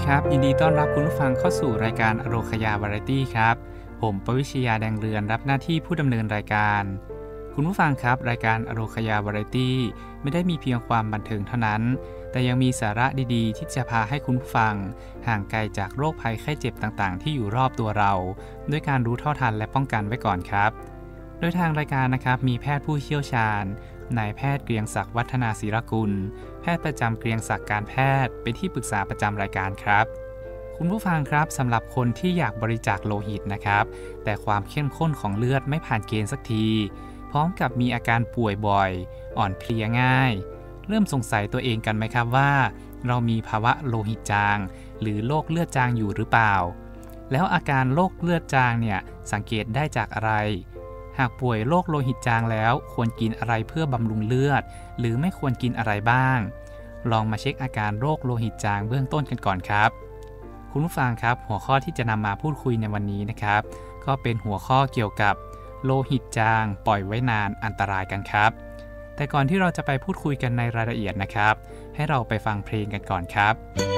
ครับยินดีต้อนรับคุณผู้ฟังเข้าสู่รายการอโรคยาวาไรตี้ครับผมปวิชยาแดงเรือนรับหน้าที่ผู้ดำเนินรายการคุณผู้ฟังครับรายการอโรคยาวาไรตี้ไม่ได้มีเพียงความบันเทิงเท่านั้นแต่ยังมีสาระดีๆที่จะพาให้คุณผู้ฟังห่างไกลจากโรคภัยไข้เจ็บต่างๆที่อยู่รอบตัวเราด้วยการรู้เท่าทันและป้องกันไว้ก่อนครับโดยทางรายการนะครับมีแพทย์ผู้เชี่ยวชาญนายแพทย์เกรียงศักดิ์วัฒนาศิรกุลแพทย์ประจำเกรียงศักดิ์การแพทย์เป็นที่ปรึกษาประจำรายการครับคุณผู้ฟังครับสำหรับคนที่อยากบริจาคโลหิตนะครับแต่ความเข้มข้นของเลือดไม่ผ่านเกณฑ์สักทีพร้อมกับมีอาการป่วยบ่อยอ่อนเพลียง่ายเริ่มสงสัยตัวเองกันไหมครับว่าเรามีภาวะโลหิตจางหรือโรคเลือดจางอยู่หรือเปล่าแล้วอาการโรคเลือดจางเนี่ยสังเกตได้จากอะไรหากป่วยโรคโลหิตจางแล้วควรกินอะไรเพื่อบำรุงเลือดหรือไม่ควรกินอะไรบ้างลองมาเช็คอาการโรคโลหิตจางเบื้องต้นกันก่อนครับคุณผู้ฟังครับหัวข้อที่จะนำมาพูดคุยในวันนี้นะครับก็เป็นหัวข้อเกี่ยวกับโลหิตจางปล่อยไว้นานอันตรายกันครับแต่ก่อนที่เราจะไปพูดคุยกันในรายละเอียดนะครับให้เราไปฟังเพลงกันก่อนครับ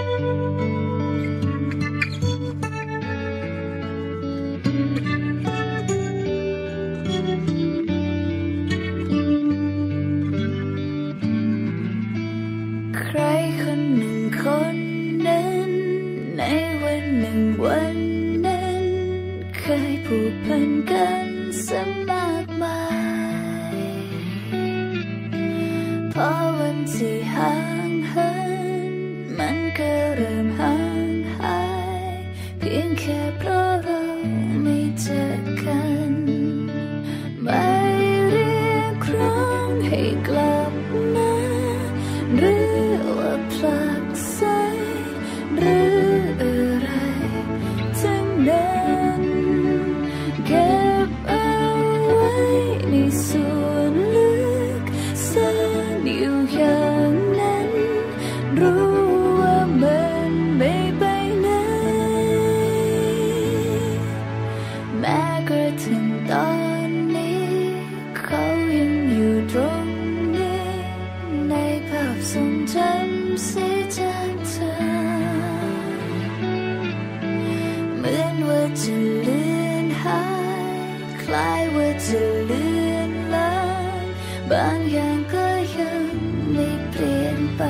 ใครคนหนึ่งคนนั้นในวันหนึ่งวันนั้นเคยผูกพันกันซะมากมายพอวันที่ห่างเหินมันก็เริ่มห่างหายเพียงแค่เพราะเราไม่เจอกันไม่เรียกร้องให้กลับมาหรือว่าผลักไสหรืออะไรทั้งนั้นเก็บเอาไว้ในส่วนลึกซ่อนอยู่อย่างนั้นรู้ว่ามันไม่ไปไหนแม้กระทั่งตอนนี้เขายังอยู่ตรงนี้ในภาพทรงจำสีจางเธอเหมือนว่าจะเลือนหายคล้ายว่าจะเลือนลางบางอย่างก็ยังไม่เปลี่ยนไป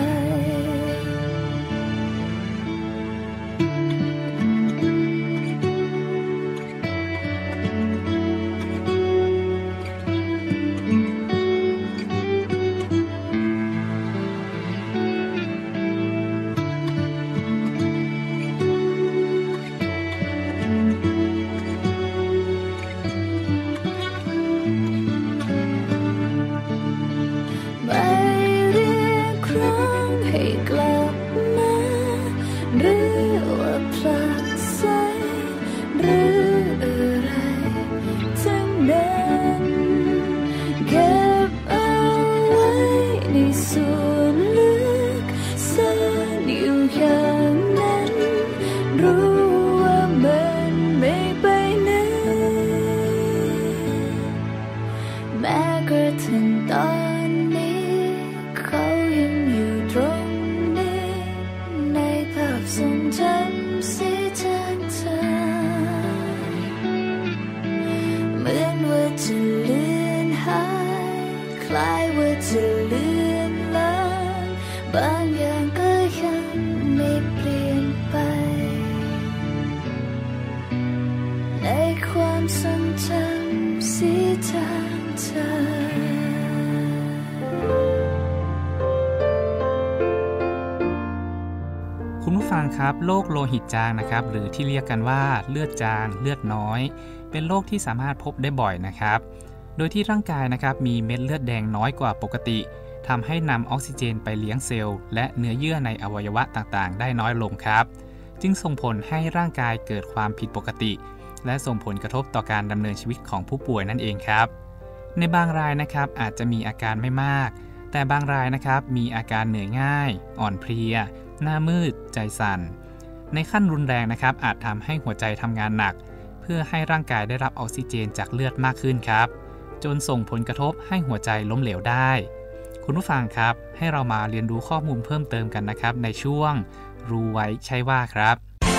คุณผู้ฟังครับโรคโลหิตจางนะครับหรือที่เรียกกันว่าเลือดจางเลือดน้อยเป็นโรคที่สามารถพบได้บ่อยนะครับโดยที่ร่างกายนะครับมีเม็ดเลือดแดงน้อยกว่าปกติทำให้นำออกซิเจนไปเลี้ยงเซลล์และเนื้อเยื่อในอวัยวะต่างๆได้น้อยลงครับจึงส่งผลให้ร่างกายเกิดความผิดปกติและส่งผลกระทบต่อการดำเนินชีวิตของผู้ป่วยนั่นเองครับในบางรายนะครับอาจจะมีอาการไม่มากแต่บางรายนะครับมีอาการเหนื่อยง่ายอ่อนเพลียหน้ามืดใจสั่นในขั้นรุนแรงนะครับอาจทำให้หัวใจทำงานหนักเพื่อให้ร่างกายได้รับออกซิเจนจากเลือดมากขึ้นครับจนส่งผลกระทบให้หัวใจล้มเหลวได้คุณผู้ฟังครับให้เรามาเรียนรู้ข้อมูลเพิ่มเติมกันนะครับในช่วงรู้ไว้ใช่ว่าครับ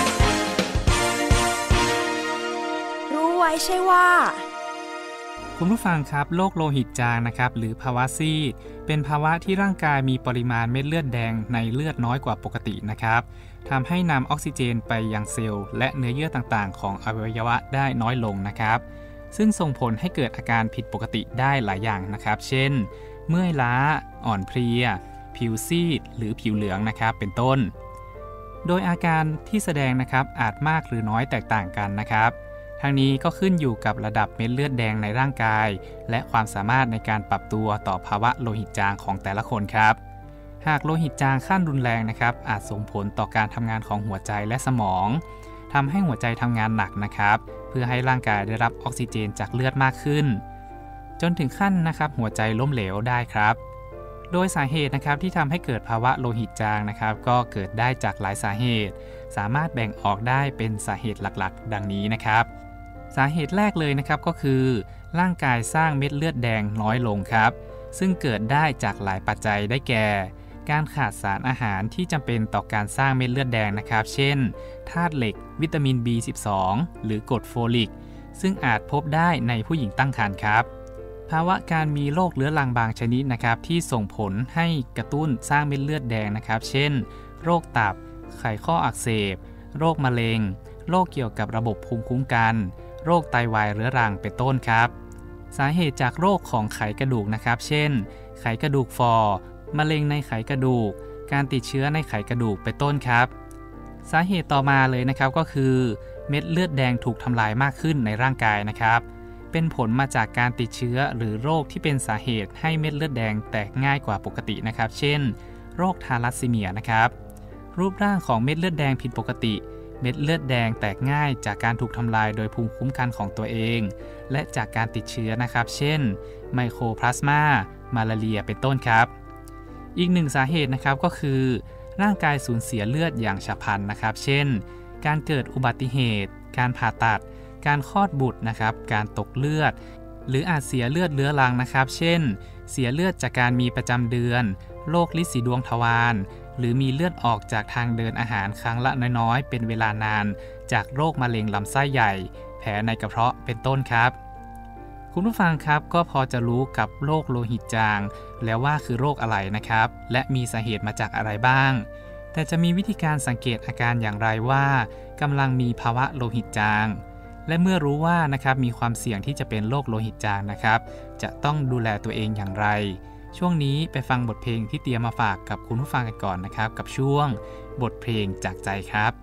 รู้ไว้ใช่ว่าคุณผู้ฟังครับโรคโลหิตจางนะครับหรือภาวะซีดเป็นภาวะที่ร่างกายมีปริมาณเม็ดเลือดแดงในเลือดน้อยกว่าปกตินะครับทำให้นำออกซิเจนไปยังเซลล์และเนื้อเยื่อต่างๆของอวัยวะได้น้อยลงนะครับซึ่งส่งผลให้เกิดอาการผิดปกติได้หลายอย่างนะครับเช่นเมื่อยล้าอ่อนเพลียผิวซีดหรือผิวเหลืองนะครับเป็นต้นโดยอาการที่แสดงนะครับอาจมากหรือน้อยแตกต่างกันนะครับทั้งนี้ก็ขึ้นอยู่กับระดับเม็ดเลือดแดงในร่างกายและความสามารถในการปรับตัวต่อภาวะโลหิตจางของแต่ละคนครับหากโลหิตจางขั้นรุนแรงนะครับอาจส่งผลต่อการทำงานของหัวใจและสมองทำให้หัวใจทำงานหนักนะครับเพื่อให้ร่างกายได้รับออกซิเจนจากเลือดมากขึ้นจนถึงขั้นนะครับหัวใจล้มเหลวได้ครับโดยสาเหตุนะครับที่ทำให้เกิดภาวะโลหิตจางนะครับก็เกิดได้จากหลายสาเหตุสามารถแบ่งออกได้เป็นสาเหตุหลักๆดังนี้นะครับสาเหตุแรกเลยนะครับก็คือร่างกายสร้างเม็ดเลือดแดงน้อยลงครับซึ่งเกิดได้จากหลายปัจจัยได้แก่การขาดสารอาหารที่จำเป็นต่อการสร้างเม็ดเลือดแดงนะครับเช่นธาตุเหล็กวิตามิน B12 หรือกรดโฟลิกซึ่งอาจพบได้ในผู้หญิงตั้งครรภ์ครับภาวะการมีโรคเรื้อรังบางชนิดนะครับที่ส่งผลให้กระตุ้นสร้างเม็ดเลือดแดงนะครับเช่นโรคตับไขข้ออักเสบโรคมะเร็งโรคเกี่ยวกับระบบภูมิคุ้มกันโรคไตวายเรื้อรังเป็นต้นครับสาเหตุจากโรคของไขกระดูกนะครับเช่นไขกระดูกฟอมะเร็งในไขกระดูกการติดเชื้อในไขกระดูกเป็นต้นครับสาเหตุต่อมาเลยนะครับก็คือเม็ดเลือดแดงถูกทำลายมากขึ้นในร่างกายนะครับเป็นผลมาจากการติดเชื้อหรือโรคที่เป็นสาเหตุให้เม็ดเลือดแดงแตกง่ายกว่าปกตินะครับเช่นโรคทาลัสซีเมียนะครับรูปร่างของเม็ดเลือดแดงผิดปกติเม็ดเลือดแดงแตกง่ายจากการถูกทำลายโดยภูมิคุ้มกันของตัวเองและจากการติดเชื้อนะครับเช่นไมโครพลาสมามาลาเรียเป็นต้นครับอีกหนึ่งสาเหตุนะครับก็คือร่างกายสูญเสียเลือดอย่างฉับพลันนะครับเช่นการเกิดอุบัติเหตุการผ่าตัดการคลอดบุตรนะครับการตกเลือดหรืออาจเสียเลือดเรื้อรังนะครับเช่นเสียเลือดจากการมีประจำเดือนโรคลินสีดวงทวารหรือมีเลือดออกจากทางเดินอาหารครั้งละน้อยๆเป็นเวลานานจากโรคมะเร็งลำไส้ใหญ่แผลในกระเพาะเป็นต้นครับคุณผู้ฟังครับก็พอจะรู้กับโรคโลหิตจางแล้วว่าคือโรคอะไรนะครับและมีสาเหตุมาจากอะไรบ้างแต่จะมีวิธีการสังเกตอาการอย่างไรว่ากำลังมีภาวะโลหิตจางและเมื่อรู้ว่านะครับมีความเสี่ยงที่จะเป็นโรคโลหิตจางนะครับจะต้องดูแลตัวเองอย่างไรช่วงนี้ไปฟังบทเพลงที่เตรียมมาฝากกับคุณผู้ฟังกันก่อนนะครับกับช่วงบทเพลงจากใจครับ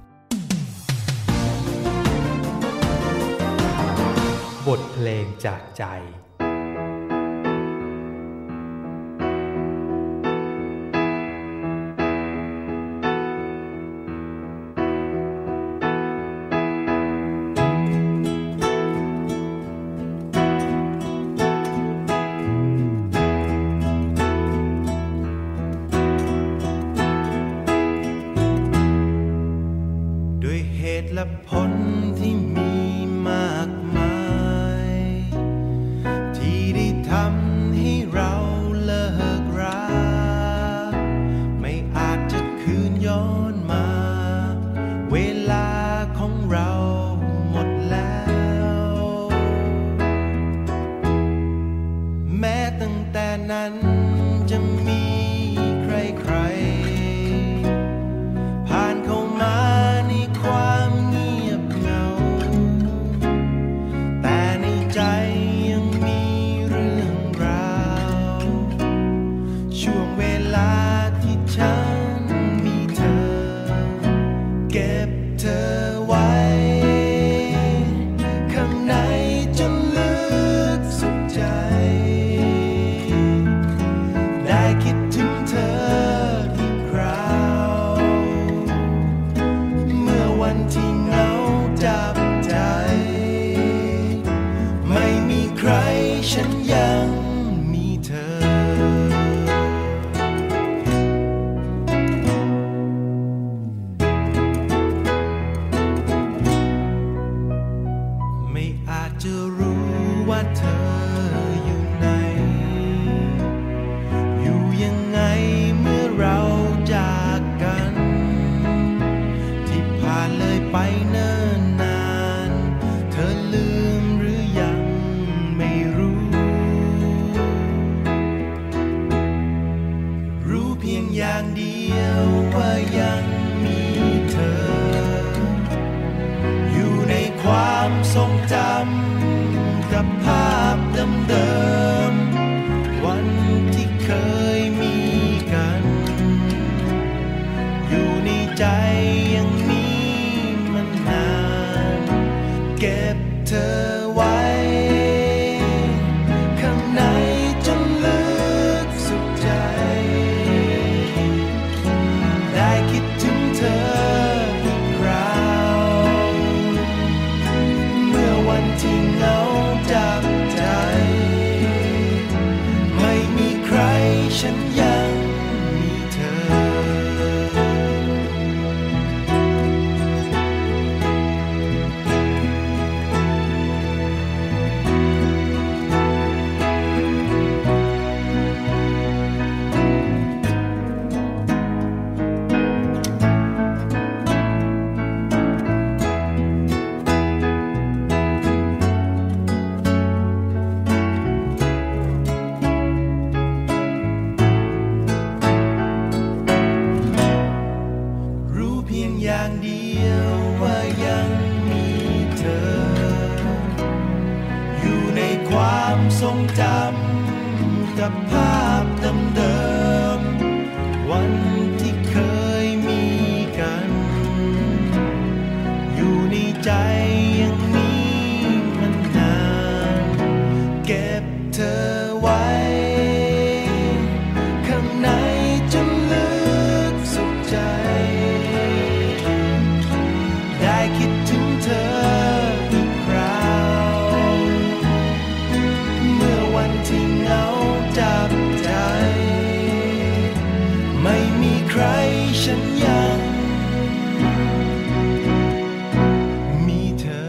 บทเพลงจากใจและผลที่มีมากมายที่ได้ทำให้เราเลิกราไม่อาจจะคืนย้อนมาเวลาของเราหมดแล้วแม้ตั้งแต่นั้นจะมีใครๆผ่านเข้ามาในความฉันยังมีเธอไม่อาจจะรู้ว่าเธออยู่ไหนอยู่ยังไงเมื่อเราจากกันไปเนิ่นนานเธอลืมหรือยังไม่รู้รู้เพียงอย่างเดียวว่ายังมีเธออยู่ในความทรงจำกับภาพเดิมๆวันที่เคยมีกันอยู่ในใจยังมีมันนานเก็บเธอไว้ข้างในจนลึกสุดใจได้คิดถึงเธออีกคราวเมื่อวันที่เหงาจับใจไม่มีใครฉันยังมีเธออย่างเดียวว่ายังมีเธออยู่ในความทรงจำกับภาพเดิมๆวันที่เคยมีกันอยู่ในใจยังมีมันนานเก็บเธอไว้ข้างในจนลึกสุดใจได้คิดถึงเธออีกคราวเมื่อวันที่เหงาจับใจไม่มีใครฉันยังมีเธอ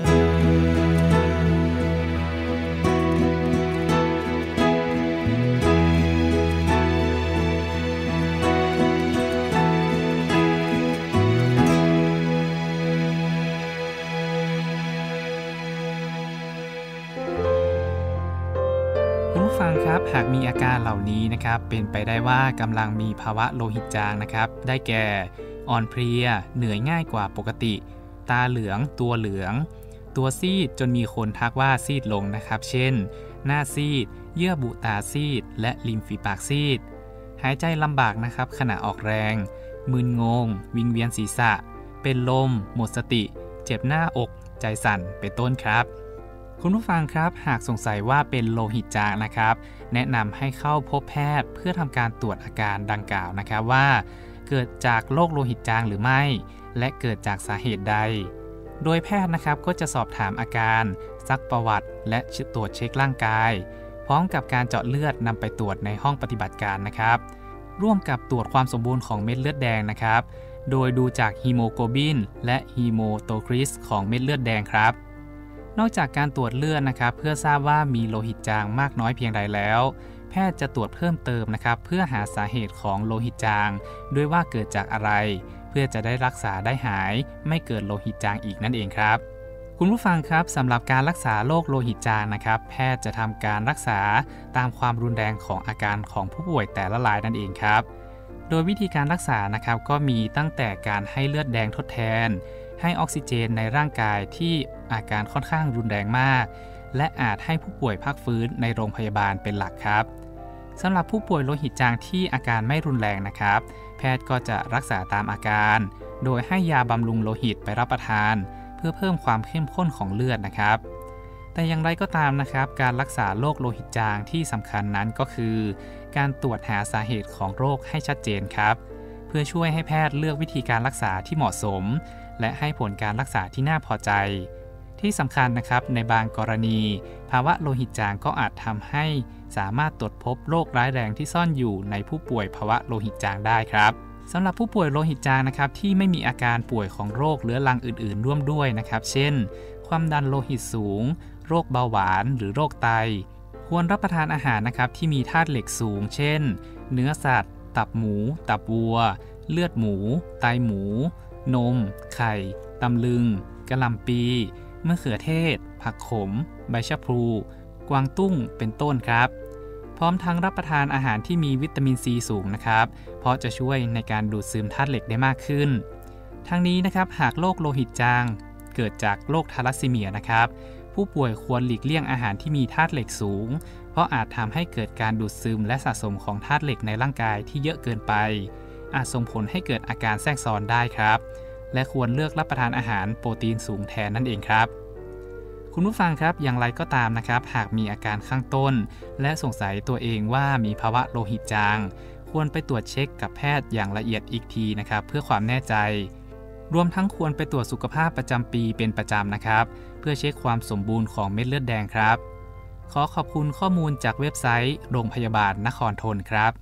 คุณผู้ฟังครับหากมีอาการเหล่านี้นะครับเป็นไปได้ว่ากำลังมีภาวะโลหิตจางนะครับได้แก่อ่อนเพลียเหนื่อยง่ายกว่าปกติตาเหลืองตัวเหลืองตัวซีดจนมีคนทักว่าซีดลงนะครับเช่นหน้าซีดเยื่อบุตาซีดและริมฝีปากซีดหายใจลำบากนะครับขณะออกแรงมึนงงวิงเวียนศีรษะเป็นลมหมดสติเจ็บหน้าอกใจสั่นเป็นต้นครับคุณผู้ฟังครับหากสงสัยว่าเป็นโลหิตจางนะครับแนะนำให้เข้าพบแพทย์เพื่อทำการตรวจอาการดังกล่าวนะครับว่าเกิดจากโรคโลหิตจางหรือไม่และเกิดจากสาเหตุใดโดยแพทย์นะครับก็จะสอบถามอาการซักประวัติและตรวจเช็คร่างกายพร้อมกับการเจาะเลือดนำไปตรวจในห้องปฏิบัติการนะครับร่วมกับตรวจความสมบูรณ์ของเม็ดเลือดแดงนะครับโดยดูจากฮีโมโกลบินและฮีโมโตคริสของเม็ดเลือดแดงครับนอกจากการตรวจเลือดนะครับเพื่อทราบว่ามีโลหิตจางมากน้อยเพียงใดแล้วแพทย์จะตรวจเพิ่มเติมนะครับเพื่อหาสาเหตุของโลหิตจางด้วยว่าเกิดจากอะไรเพื่อจะได้รักษาได้หายไม่เกิดโลหิตจางอีกนั่นเองครับคุณผู้ฟังครับสำหรับการรักษาโรคโลหิตจางนะครับแพทย์จะทำการรักษาตามความรุนแรงของอาการของผู้ป่วยแต่ละรายนั่นเองครับโดยวิธีการรักษานะครับก็มีตั้งแต่การให้เลือดแดงทดแทนให้ออกซิเจนในร่างกายที่อาการค่อนข้างรุนแรงมากและอาจให้ผู้ป่วยพักฟื้นในโรงพยาบาลเป็นหลักครับสำหรับผู้ป่วยโลหิตจางที่อาการไม่รุนแรงนะครับแพทย์ก็จะรักษาตามอาการโดยให้ยาบำรุงโลหิตไปรับประทานเพื่อเพิ่มความเข้มข้นของเลือดนะครับแต่อย่างไรก็ตามนะครับการรักษาโรคโลหิตจางที่สำคัญนั้นก็คือการตรวจหาสาเหตุของโรคให้ชัดเจนครับเพื่อช่วยให้แพทย์เลือกวิธีการรักษาที่เหมาะสมและให้ผลการรักษาที่น่าพอใจที่สำคัญนะครับในบางกรณีภาวะโลหิตจางก็อาจทำให้สามารถตรวจพบโรคร้ายแรงที่ซ่อนอยู่ในผู้ป่วยภาวะโลหิตจางได้ครับสำหรับผู้ป่วยโลหิตจางนะครับที่ไม่มีอาการป่วยของโรคเรื้อรังอื่นๆร่วมด้วยนะครับเช่นความดันโลหิตสูงโรคเบาหวานหรือโรคไตควรรับประทานอาหารนะครับที่มีธาตุเหล็กสูงเช่นเนื้อสัตว์ตับหมูตับวัวเลือดหมูไตหมูนมไข่ตำลึงกะหล่ำปีมะเขือเทศผักขมใบชะพลูกวางตุ้งเป็นต้นครับพร้อมทั้งรับประทานอาหารที่มีวิตามินซีสูงนะครับเพราะจะช่วยในการดูดซึมธาตุเหล็กได้มากขึ้นทั้งนี้นะครับหากโรคโลหิตจางเกิดจากโรคทาลัสซีเมียนะครับผู้ป่วยควรหลีกเลี่ยงอาหารที่มีธาตุเหล็กสูงเพราะอาจทำให้เกิดการดูดซึมและสะสมของธาตุเหล็กในร่างกายที่เยอะเกินไปอาจส่งผลให้เกิดอาการแทรกซ้อนได้ครับและควรเลือกรับประทานอาหารโปรตีนสูงแทนนั่นเองครับคุณผู้ฟังครับอย่างไรก็ตามนะครับหากมีอาการข้างต้นและสงสัยตัวเองว่ามีภาวะโลหิตจางควรไปตรวจเช็คกับแพทย์อย่างละเอียดอีกทีนะครับเพื่อความแน่ใจรวมทั้งควรไปตรวจสุขภาพประจำปีเป็นประจำนะครับเพื่อเช็คความสมบูรณ์ของเม็ดเลือดแดงครับขอขอบคุณข้อมูลจากเว็บไซต์โรงพยาบาลนครธนครับ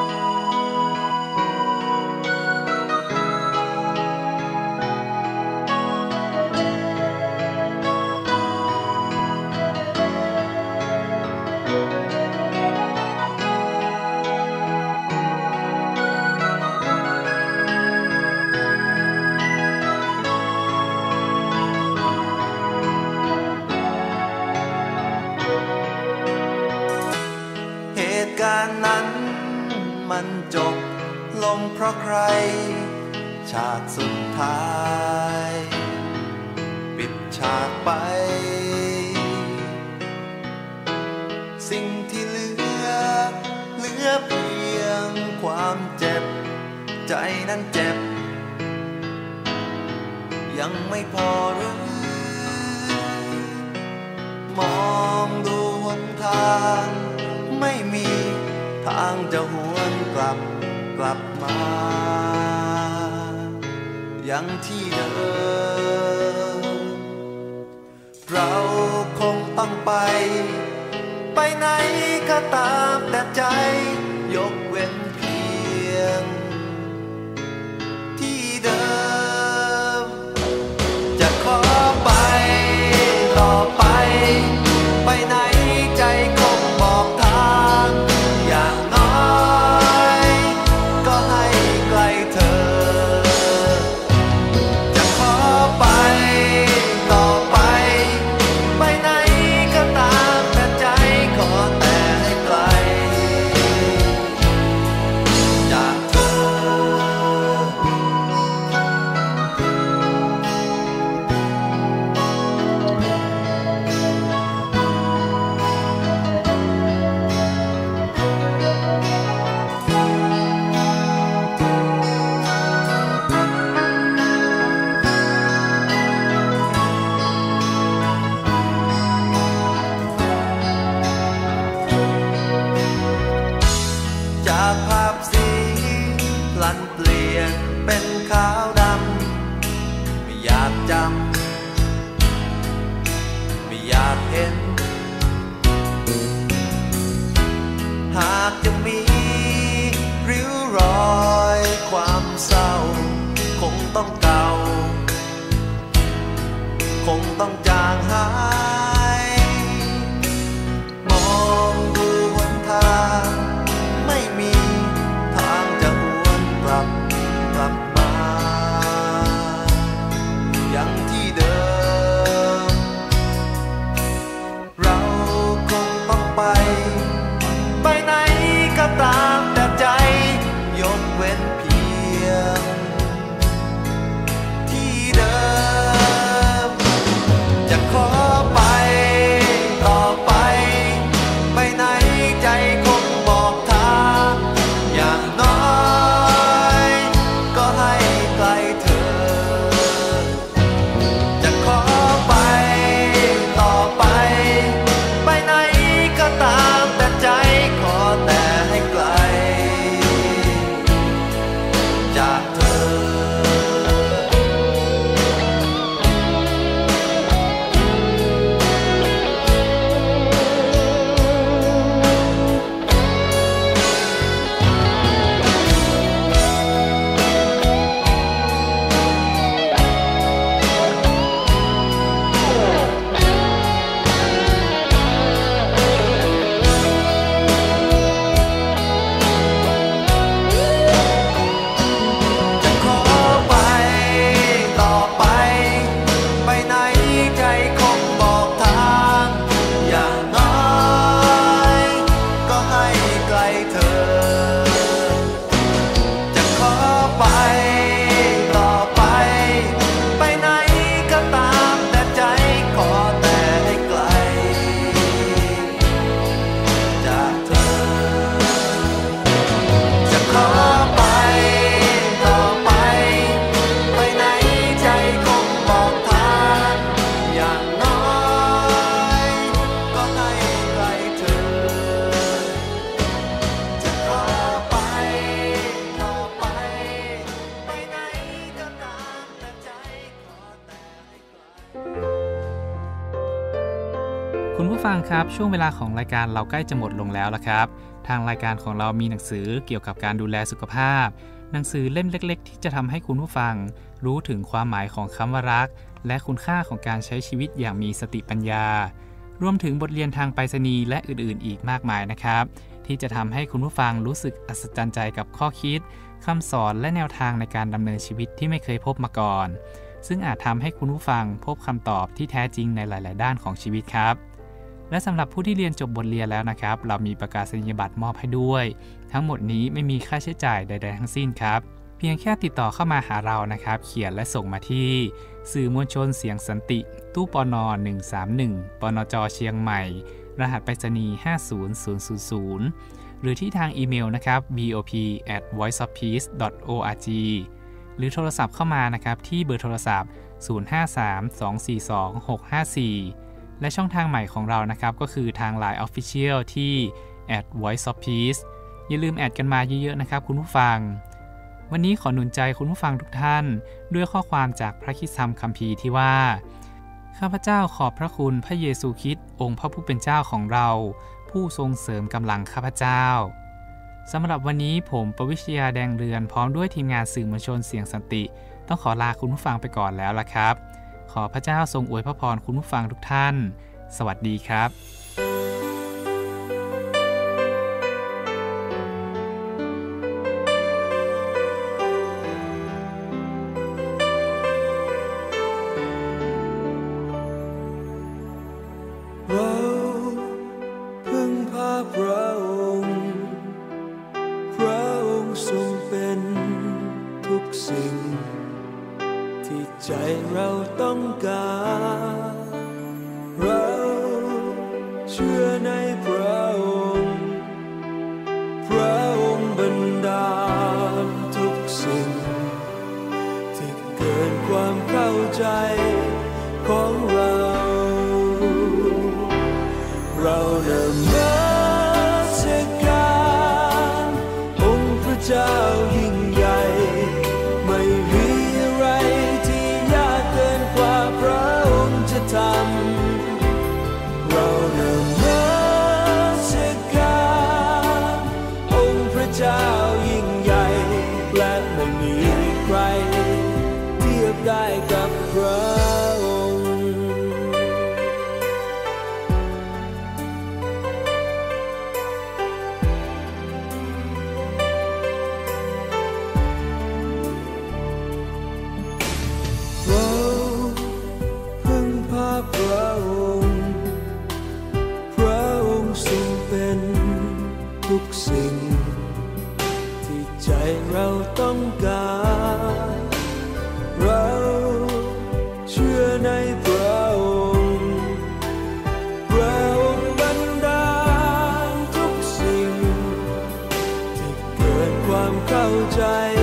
มันจบลงเพราะใครฉากสุดท้ายปิดฉากไปสิ่งที่เหลือเพียงความเจ็บใจนั้นเจ็บยังไม่พอหรือมองดูหนทางไม่มีทางจะหวนกลับมาอย่างที่เดิมเราคงต้องไปไหนก็ตามแต่ใจยกเว้นเพียงที่เดิมจะขอไปต่อไปไหนใจคงบอกทางอย่างน้อยก็ให้ไกลเธอจะขอไปต่อไปไหนก็ตามแต่ใจขอแต่ให้ไกลจากเธอจากภาพสีพลันเปลี่ยนเป็นขาวดำไม่อยากจำไม่อยากเห็นหากจะมีริ้วรอยความเศร้าคงต้องเก่าคงต้องจางหายมองดูหนทางไม่มีทางจะหวนกลับมาอย่างที่เดิมเราคงต้องไปไหนก็ตามแต่ใจยกเว้นเพียงที่เดิมคุณผู้ฟังครับช่วงเวลาของรายการเราใกล้จะหมดลงแล้วละครับทางรายการของเรามีหนังสือเกี่ยวกับการดูแลสุขภาพหนังสือเล่มเล็กๆที่จะทำให้คุณผู้ฟังรู้ถึงความหมายของคำว่ารักและคุณค่าของการใช้ชีวิตอย่างมีสติปัญญารวมถึงบทเรียนทางไปรษณีย์และอื่นๆอีกมากมายนะครับที่จะทำให้คุณผู้ฟังรู้สึกอัศจรรย์ใจกับข้อคิดคำสอนและแนวทางในการดำเนินชีวิตที่ไม่เคยพบมาก่อนซึ่งอาจทำให้คุณผู้ฟังพบคำตอบที่แท้จริงในหลายๆด้านของชีวิตครับและสำหรับผู้ที่เรียนจบบทเรียนแล้วนะครับเรามีประกาศนียบัตรมอบให้ด้วยทั้งหมดนี้ไม่มีค่าใช้จ่ายใดๆทั้งสิ้นครับเพียงแค่ติดต่อเข้ามาหาเรานะครับเขียนและส่งมาที่สื่อมวลชนเสียงสันติตู้ปน131ปนจเชียงใหม่รหัสไปรษณีย์50000หรือที่ทางอีเมลนะครับ bop@voiceofpeace.org หรือโทรศัพท์เข้ามานะครับที่เบอร์โทรศัพท์0532422654และช่องทางใหม่ของเรานะครับก็คือทาง LINE Official ที่ @voiceofpeace อย่าลืมแอดกันมาเยอะๆนะครับคุณผู้ฟังวันนี้ขอหนุนใจคุณผู้ฟังทุกท่านด้วยข้อความจากพระคริสตธรรมคัมภีร์ที่ว่าข้าพเจ้าขอบพระคุณพระเยซูคริสต์องค์พระผู้เป็นเจ้าของเราผู้ทรงเสริมกำลังข้าพเจ้าสำหรับวันนี้ผมปวิชยาแดงเรือนพร้อมด้วยทีมงานสื่อมวลชนเสียงสันติต้องขอลาคุณผู้ฟังไปก่อนแล้วล่ะครับขอพระเจ้าทรงอวยพระพรคุณผู้ฟังทุกท่านสวัสดีครับเราพึ่งพาพระองค์พระองค์ทรงเป็นทุกสิ่งที่ใจเราต้องการเราเชื่อในพระองค์พระองค์บันดาลทุกสิ่งที่เกินความเข้าใจของเรานมัสการองค์พระเจ้ายิ่งใหญ่ไม่มีอะไรที่ยากเกินกว่าพระองค์จะทำเรานมัสการองค์พระเจ้ายิ่งใหญ่และไม่มีใครเทียบได้กับพระองค์พระองค์พระองค์ทรงเป็นทุกสิ่งที่ใจเราต้องการเราเชื่อในพระองค์พระองค์บันดาลทุกสิ่งที่เกินความเข้าใจ